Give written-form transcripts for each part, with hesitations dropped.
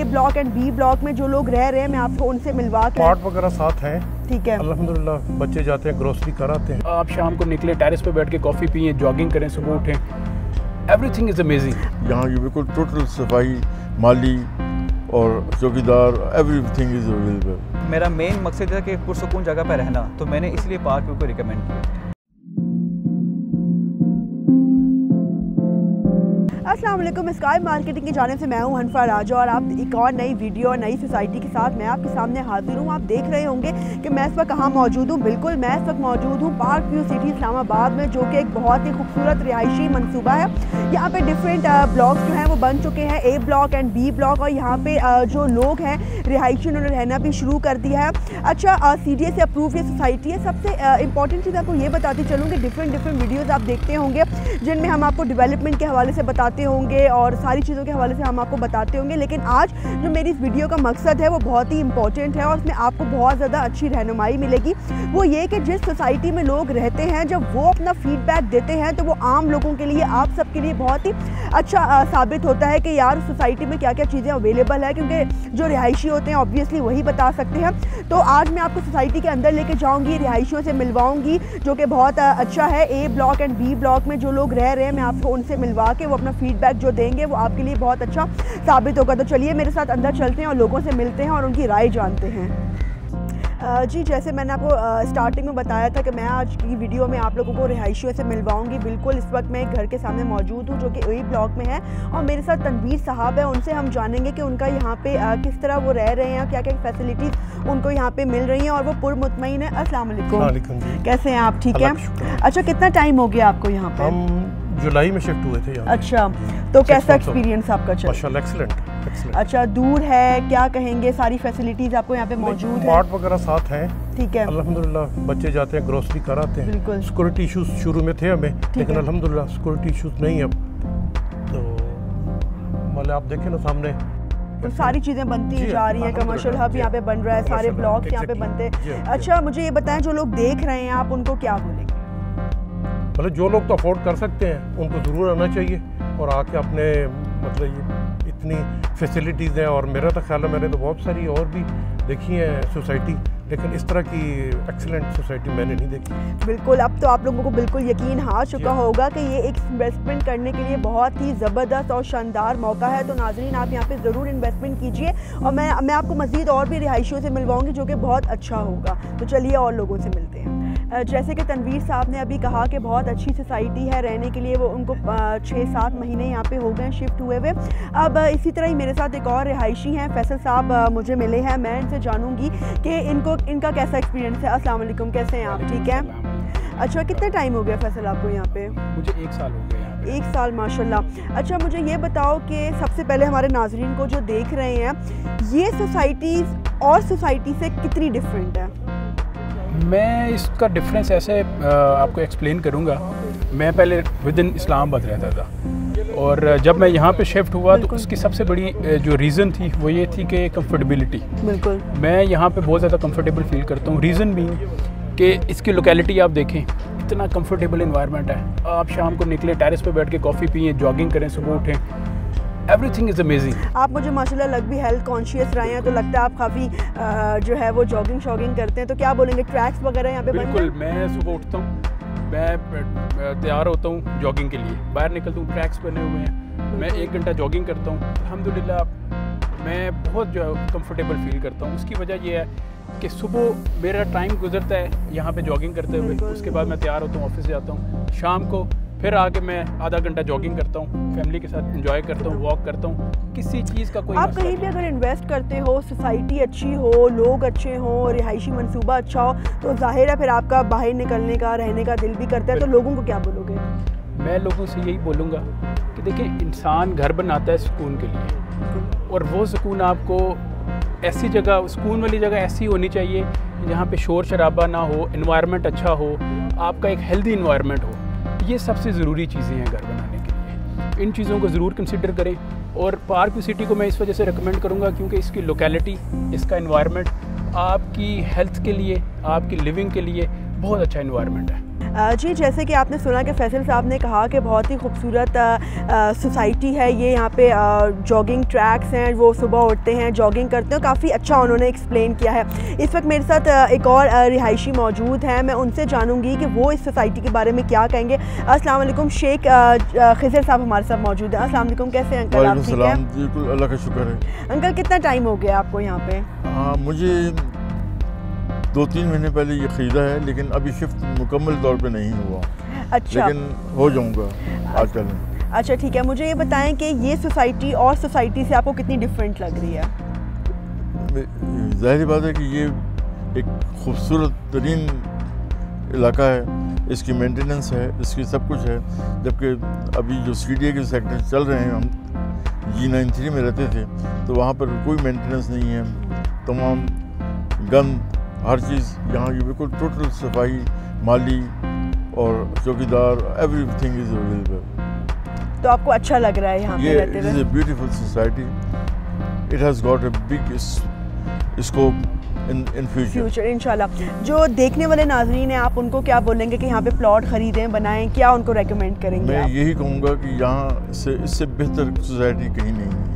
Block and B block में जो लोग रह रहे हैं मैं आपको उनसे मिलवा के पार्ट वगैरह साथ हैं। ठीक है, अल्हम्दुलिल्लाह बच्चे जाते हैं, ग्रोसरी कराते हैं। आप शाम को निकले, टेरेस पे बैठ के कॉफ़ी पिए, जॉगिंग करें, सुबह उठें, एवरीथिंग इज़ अमेजिंग। यहाँ की बिल्कुल टोटल सफाई, माली और चौकीदार, एवरीथिंग इज़ अवेलेबल। मेरा मेन मकसद है कि पुरसुकून जगह पर रहना, तो मैंने इसलिए पार्क व्यू को रिकमेंड किया। अस्सलाम वालेकुम, स्काई मार्केटिंग की जानिब से मैं हूं हनफा राजा और आप एक और नई वीडियो और नई सोसाइटी के साथ मैं आपके सामने हाजिर हूं। आप देख रहे होंगे कि मैं इस वक्त कहाँ मौजूद हूं। बिल्कुल, मैं इस वक्त मौजूद हूं पार्क व्यू सिटी इस्लामाबाद में, जो कि एक बहुत ही खूबसूरत रिहायशी मनसूबा है। यहाँ पे डिफरेंट ब्लॉक्स जो हैं वो बन चुके हैं, A block and B block, और यहाँ पे जो लोग हैं रिहायशी उन्होंने रहना भी शुरू कर दिया है। अच्छा, CDA से अप्रूव ये सोसाइटी है। सबसे इंपॉर्टेंट चीज़ आपको ये बताती चलूँ कि डिफरेंट वीडियोज़ आप देखते होंगे जिनमें हम आपको डेवलपमेंट के हवाले से बताते होंगे और सारी चीज़ों के हवाले से हम आपको बताते होंगे, लेकिन आज जो मेरी इस वीडियो का मकसद है वो बहुत ही इंपॉर्टेंट है और उसमें आपको बहुत ज़्यादा अच्छी रहनुमाई मिलेगी। वो ये कि जिस सोसाइटी में लोग रहते हैं, जब वो अपना फीडबैक देते हैं तो वो आम लोगों के लिए, आप सबके लिए बहुत ही अच्छा साबित होता है कि यार उस सोसाइटी में क्या क्या चीज़ें अवेलेबल है, क्योंकि जो रिहायशी होते हैं ऑब्वियसली वही बता सकते हैं। तो आज मैं आपको सोसाइटी के अंदर लेके जाऊँगी, रिहायशियों से मिलवाऊँगी, जो कि बहुत अच्छा है। A block and B block में जो लोग रह रहे हैं मैं आपको उनसे मिलवा के वो अपना फीडबैक जो देंगे वो आपके लिए बहुत अच्छा साबित होगा। तो चलिए मेरे साथ अंदर चलते हैं और लोगों से मिलते हैं और उनकी राय जानते हैं। जी, जैसे मैंने आपको स्टार्टिंग में बताया था कि मैं आज की वीडियो में आप लोगों को रिहायशियों से मिलवाऊंगी। बिल्कुल, इस वक्त मैं एक घर के सामने मौजूद हूँ जो कि ए ब्लॉक में है और मेरे साथ तनवीर साहब है। उनसे हम जानेंगे कि उनका यहाँ पे किस तरह वो रह रहे हैं, क्या क्या फैसिलिटीज़ उनको यहाँ पे मिल रही हैं और वो पुरमुतमईन है। अस्सलाम वालेकुम, कैसे हैं आप? ठीक है। अच्छा, कितना टाइम हो गया आपको यहाँ पे? हम जुलाई में शिफ्ट हुए थे यहाँ। अच्छा, तो कैसा एक्सपीरियंस आपका चला? माशाल्लाह एक्सीलेंट। अच्छा, दूर है, क्या कहेंगे, सारी फैसिलिटीज़ आपको यहाँ पे मौजूद है? पार्ट वगैरह साथ हैं। ठीक है, अल्हम्दुलिल्लाह बच्चे जाते हैं, ग्रोसरी कराते हैं। बिल्कुल। सिक्योरिटी इशूज़ शुरू में थे हमें, लेकिन अल्हम्दुलिल्लाह सिक्योरिटी इशूज़ नहीं अब। तो मतलब आप देखें ना सामने तो सारी चीज़ें बनती जा रही हैं, कमर्शियल हब यहाँ पे बन रहा है, सारे ब्लॉक्स यहाँ पे बनते हैं। अच्छा, मुझे ये बताएं, जो लोग देख रहे हैं आप उनको क्या बोलेंगे? मतलब जो लोग तो अफोर्ड कर सकते हैं उनको ज़रूर आना चाहिए और आके अपने, मतलब इतनी फैसिलिटीज़ हैं और मेरा तो ख्याल है मैंने तो बहुत सारी और भी देखी है सोसाइटी, लेकिन इस तरह की एक्सीलेंट सोसाइटी मैंने नहीं देखी। बिल्कुल, अब तो आप लोगों को बिल्कुल यकीन आ चुका होगा कि ये एक इन्वेस्टमेंट करने के लिए बहुत ही ज़बरदस्त और शानदार मौका है। तो नाज़रीन, आप यहाँ पे ज़रूर इन्वेस्टमेंट कीजिए और मैं आपको मज़ीद और भी रिहायशियों से मिलवाऊँगी जो कि बहुत अच्छा होगा। तो चलिए और लोगों से मिलते हैं। जैसे कि तनवीर साहब ने अभी कहा कि बहुत अच्छी सोसाइटी है रहने के लिए, वो उनको 6-7 महीने यहाँ पे हो गए शिफ्ट हुए हुए। अब इसी तरह ही मेरे साथ एक और रिहायशी हैं, फैसल साहब मुझे मिले हैं। मैं इनसे जानूँगी कि इनका कैसा एक्सपीरियंस है। अस्सलाम वालेकुम, कैसे हैं आप? ठीक है। अच्छा, कितना टाइम हो गया फैसल आपको यहाँ पे? मुझे 1 साल हो गया यहाँ पे। 1 साल, माशाल्लाह। अच्छा, मुझे ये बताओ कि सबसे पहले हमारे नाजरीन को जो देख रहे हैं, ये सोसाइटीज़ और सोसाइटी से कितनी डिफरेंट है? मैं इसका डिफरेंस ऐसे आपको एक्सप्लेन करूँगा। मैं पहले विद इन इस्लामाबाद रहता था और जब मैं यहाँ पे शिफ्ट हुआ तो उसकी सबसे बड़ी जो रीज़न थी वो ये थी कि कंफर्टेबिलिटी। बिल्कुल, मैं यहाँ पे बहुत ज़्यादा कंफर्टेबल फील करता हूँ। रीज़न भी कि इसकी लोकेलिटी आप देखें, इतना कंफर्टेबल इन्वायरमेंट है। आप शाम को निकले, टेरेस पे बैठ के कॉफ़ी पिए, जॉगिंग करें, सुबह उठें, एवरीथिंग इज़ अमेजिंग। आप मुझे माशाल्लाह लग भी हेल्थ कॉन्शियस रहे हैं, तो लगता है आप काफ़ी जो है वो जॉगिंग शॉगिंग करते हैं। तो क्या बोलेंगे, ट्रैक्स वगैरह यहाँ पे? बिल्कुल, मैं सुबह उठता हूँ, मैं तैयार होता हूँ जॉगिंग के लिए, बाहर निकलता हूँ, ट्रैक्स बने हुए हैं, मैं 1 घंटा जॉगिंग करता हूँ। अल्हम्दुलिल्लाह मैं बहुत जो है कंफर्टेबल फील करता हूँ। उसकी वजह यह है कि सुबह मेरा टाइम गुजरता है यहाँ पे जॉगिंग करते हुए, उसके बाद मैं तैयार होता हूँ, ऑफिस जाता हूँ, शाम को फिर आके मैं आधा घंटा जॉगिंग करता हूँ, फैमिली के साथ एंजॉय करता हूँ, वॉक करता हूँ। किसी चीज़ का कोई आप कहीं भी अगर इन्वेस्ट करते हो, सोसाइटी अच्छी हो, लोग अच्छे हों, रिहायशी मंसूबा अच्छा हो, तो जाहिर है फिर आपका बाहर निकलने का, रहने का दिल भी करता है। तो लोगों को क्या बोलोगे? मैं लोगों से यही बोलूँगा कि देखिए, इंसान घर बनाता है सुकून के लिए, और वो सुकून आपको ऐसी जगह, सुकून वाली जगह ऐसी होनी चाहिए जहाँ पे शोर शराबा ना हो, एनवायरनमेंट अच्छा हो, आपका एक हेल्दी एनवायरनमेंट हो। ये सबसे ज़रूरी चीज़ें हैं घर बनाने के लिए। इन चीज़ों को ज़रूर कंसिडर करें। और पार्क व्यू सिटी को मैं इस वजह से रिकमेंड करूँगा क्योंकि इसकी लोकेलिटी, इसका एनवायरनमेंट आपकी हेल्थ के लिए, आपकी लिविंग के लिए बहुत अच्छा एनवायरनमेंट है। जी, जैसे कि आपने सुना कि फैसल साहब ने कहा कि बहुत ही खूबसूरत सोसाइटी है ये, यहाँ पे जॉगिंग ट्रैक्स हैं, वो सुबह उठते हैं जॉगिंग करते हैं, काफ़ी अच्छा उन्होंने एक्सप्लेन किया है। इस वक्त मेरे साथ एक और रिहायशी मौजूद हैं, मैं उनसे जानूंगी कि वो इस सोसाइटी के बारे में क्या कहेंगे। अस्सलाम वालेकुम, शेख खिजर साहब हमारे साथ मौजूद हैं। अस्सलाम वालेकुम, कैसे हैं अंकल? आप ठीक हैं? बिल्कुल, अल्लाह का शुक्र है। अंकल, कितना टाइम हो गया आपको यहाँ पे? हाँ, मुझे 2-3 महीने पहले ये ख़रीदा है, लेकिन अभी शिफ्ट मुकम्मल तौर पे नहीं हुआ। अच्छा, लेकिन हो जाऊंगा आजकल। अच्छा, ठीक है। मुझे ये बताएं कि ये सोसाइटी और सोसाइटी से आपको कितनी डिफरेंट लग रही है? ज़ाहिर बात है कि ये एक खूबसूरत तरीन इलाका है, इसकी मेंटेनेंस है, इसकी सब कुछ है। जबकि अभी जो CDA के सेक्टर चल रहे हैं, हम G93 में रहते थे, तो वहाँ पर कोई मेंटेनेंस नहीं है। तमाम गंद, हर चीज़ यहाँ की बिल्कुल टोटल सफाई, माली और चौकीदार, एवरीथिंग इज़ अवेलेबल। तो आपको अच्छा लग रहा है यहाँ पे रहते हुए? ये beautiful society, it has got a big scope in future इंशाल्लाह। जो देखने वाले नाज़रीन हैं, आप उनको क्या बोलेंगे कि यहाँ पे प्लॉट ख़रीदें, बनाएं, क्या उनको रेकमेंड करेंगे? मैं यही कहूँगा कि यहाँ से इससे बेहतर सोसाइटी कहीं नहीं है,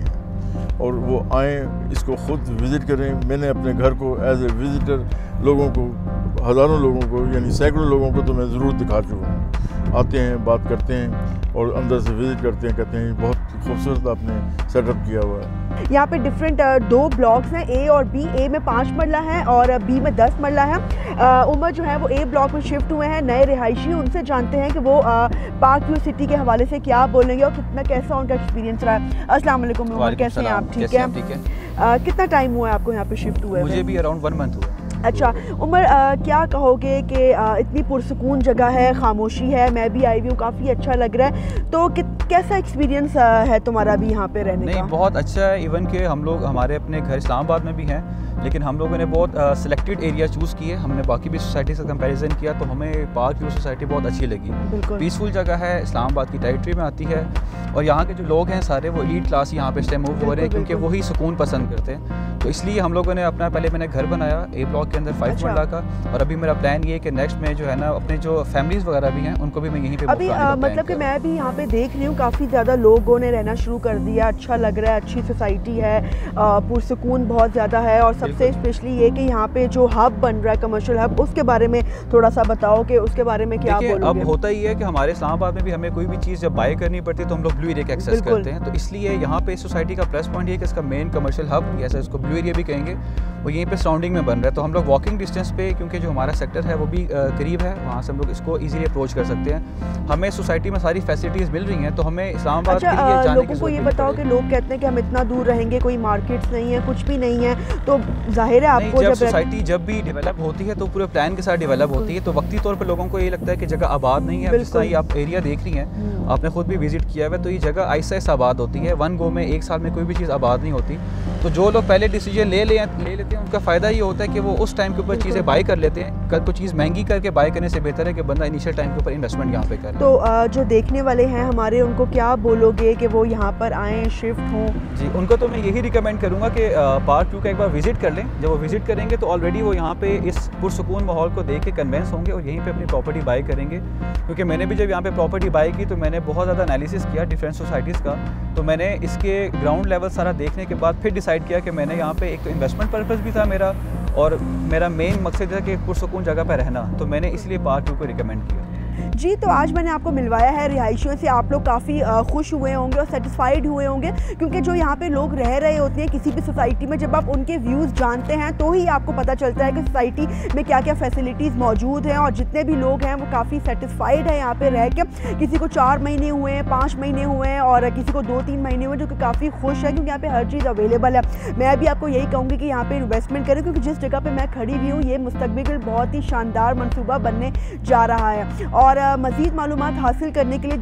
और वो आएँ, इसको ख़ुद विज़िट करें। मैंने अपने घर को एज ए विज़िटर लोगों को, हज़ारों लोगों को, यानी सैकड़ों लोगों को तो मैं ज़रूर दिखा चुका हूँ। आते हैं, बात करते हैं और अंदर से विज़िट करते हैं, कहते हैं बहुत खूबसूरत आपने सेटअप किया हुआ है। यहाँ पे डिफरेंट 2 ब्लॉक्स हैं, A और B। A में 5 मरला है और B में 10 मरला है। उमर जो है वो A ब्लॉक में शिफ्ट हुए हैं, नए रिहायशी। उनसे जानते हैं कि वो पार्क व्यू सिटी के हवाले से क्या बोलेंगे और कैसा उनका एक्सपीरियंस रहा है। अस्सलाम वालेकुम उमर, कैसे हैं आप? ठीक है। कितना टाइम हुआ है आपको यहाँ पे शिफ्ट हुए? मुझे भी अराउंड 1 मंथ हुआ। अच्छा उमर, क्या कहोगे कि इतनी पुरसुकून जगह है, खामोशी है, मैं भी आई हुई हूँ, काफ़ी अच्छा लग रहा है, तो कैसा एक्सपीरियंस है तुम्हारा भी यहाँ पे रहने का? नहीं, बहुत अच्छा है। इवन कि हम लोग, हमारे अपने घर इस्लामाबाद में भी हैं, लेकिन हम लोगों ने बहुत सिलेक्टेड एरिया चूज़ किए। हमने बाकी भी सोसाइटी से कंपैरिजन किया तो हमें पार्क व्यू सोसाइटी बहुत अच्छी लगी। पीसफुल जगह है, इस्लामाबाद की टेरिटरी में आती है, और यहाँ के जो लोग हैं सारे वो एलीट क्लास यहाँ पे इस टाइम मूव हो रहे हैं, क्योंकि वही सुकून पसंद करते हैं। तो इसलिए हम लोगों ने अपना, पहले मैंने घर बनाया A ब्लॉक के अंदर 5 मरला का, और अभी मेरा प्लान ये है कि नेक्स्ट में जो है ना, अपने जो फैमिलीज़ वगैरह भी हैं उनको भी मैं यहीं पे अभी मतलब कि मैं भी यहाँ पे देख रही हूँ काफ़ी ज़्यादा लोगों ने रहना शुरू कर दिया। अच्छा लग रहा है, अच्छी सोसाइटी है, पुरसुकून बहुत ज़्यादा है, और सबसे स्पेशली ये कि यहाँ पे जो हब बन रहा है, कमर्शियल हब, उसके बारे में थोड़ा सा बताओ कि उसके बारे में क्या बोलोगे? अब होता ही है कि हमारे इस्लामाबाद में भी हमें कोई भी चीज़ जब बाय करनी पड़ती है तो हम लोग ब्लू एरिया का एक्सेस करते हैं। तो इसलिए यहाँ पे सोसाइटी का प्लस पॉइंट ये है कि इसका मेन कमर्शियल हब, जैसे इसको ब्लू एरिया भी कहेंगे, वो यहीं पे सराउंडिंग में बन रहा है। तो हम लोग वॉकिंग डिस्टेंस पे, क्योंकि जो हमारा सेक्टर है वो भी करीब है, वहाँ से हम लोग इसको इजीली अप्रोच कर सकते हैं। हमें सोसाइटी में सारी फैसिलिटीज़ मिल रही हैं, तो हमें इस्लामाबाद के लिए जाने की लोगों को ये बताओ कि लोग कहते हैं कि हम इतना दूर रहेंगे, कोई मार्केट्स नहीं है, कुछ भी नहीं है, तो जाहिर है आपको जब सोसाइटी जब भी डेवलप होती है तो पूरे प्लान के साथ डेवलप होती है, तो वक्ती तौर पर लोगों को ये लगता है कि जगह आबाद नहीं है। जिस तरह आप एरिया देख रही हैं, आपने खुद भी विजिट किया हुआ है, तो ये जगह आहिस्ता आहिस्ता आबाद होती है। 1 गो में 1 साल में कोई भी चीज़ आबाद नहीं होती। तो जो लोग पहले डिसीजन ले लेते हैं, उनका फ़ायदा ये होता है कि वो उस टाइम के ऊपर चीज़ें बाय कर लेते हैं। कल कोई चीज़ महंगी करके बाय करने से बेहतर है कि बंदा इनिशियल टाइम के ऊपर इन्वेस्टमेंट यहाँ पे करे। तो जो देखने वाले हैं हमारे, उनको क्या बोलोगे कि वो यहाँ पर आएँ, शिफ्ट हों? जी, उनको तो मैं यही रिकमेंड करूँगा कि पार्क व्यू का एक बार विजिट कर लें। जब वो विजिट करेंगे तो ऑलरेडी वो यहाँ पे इस पुरसुकून माहौल को देख के कन्वेंस होंगे और यहीं पे अपनी प्रॉपर्टी बाय करेंगे। क्योंकि मैंने भी जब यहाँ पे प्रॉपर्टी बाय की तो मैंने बहुत ज़्यादा एनालिसिस किया डिफरेंट सोसाइटीज़ का। तो मैंने इसके ग्राउंड लेवल सारा देखने के बाद फिर डिसाइड किया कि मैंने यहाँ पे एक तो इन्वेस्टमेंट पर्पस भी था मेरा, और मेरा मेन मकसद था कि पुरसुकून जगह पर रहना, तो मैंने इसलिए पार्क व्यू को रिकमेंड किया। जी, तो आज मैंने आपको मिलवाया है रिहायशियों से। आप लोग काफ़ी खुश हुए होंगे और सेटिस्फाइड हुए होंगे, क्योंकि जो यहाँ पे लोग रह रहे होते हैं किसी भी सोसाइटी में, जब आप उनके व्यूज़ जानते हैं तो ही आपको पता चलता है कि सोसाइटी में क्या क्या फैसिलिटीज़ मौजूद हैं। और जितने भी लोग हैं वो काफ़ी सेटिस्फाइड हैं यहाँ पे रह के। किसी को 4 महीने हुए हैं, 5 महीने हुए हैं, और किसी को 2-3 महीने हुए, जो कि काफ़ी खुश है क्योंकि यहाँ पे हर चीज़ अवेलेबल है। मैं भी आपको यही कहूँगी कि यहाँ पे इन्वेस्टमेंट करें, क्योंकि जिस जगह पर मैं खड़ी हुई हूँ ये मुस्तकबिल में बहुत ही शानदार मनसूबा बनने जा रहा है। और मज़ीद मालूमात हासिल करने के लिए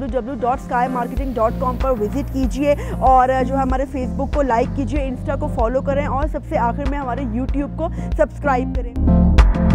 www.skymarketing.com पर विज़िट कीजिए, और जो हमारे फेसबुक को लाइक कीजिए, इंस्टा को फॉलो करें, और सबसे आखिर में हमारे यूट्यूब को सब्सक्राइब करें।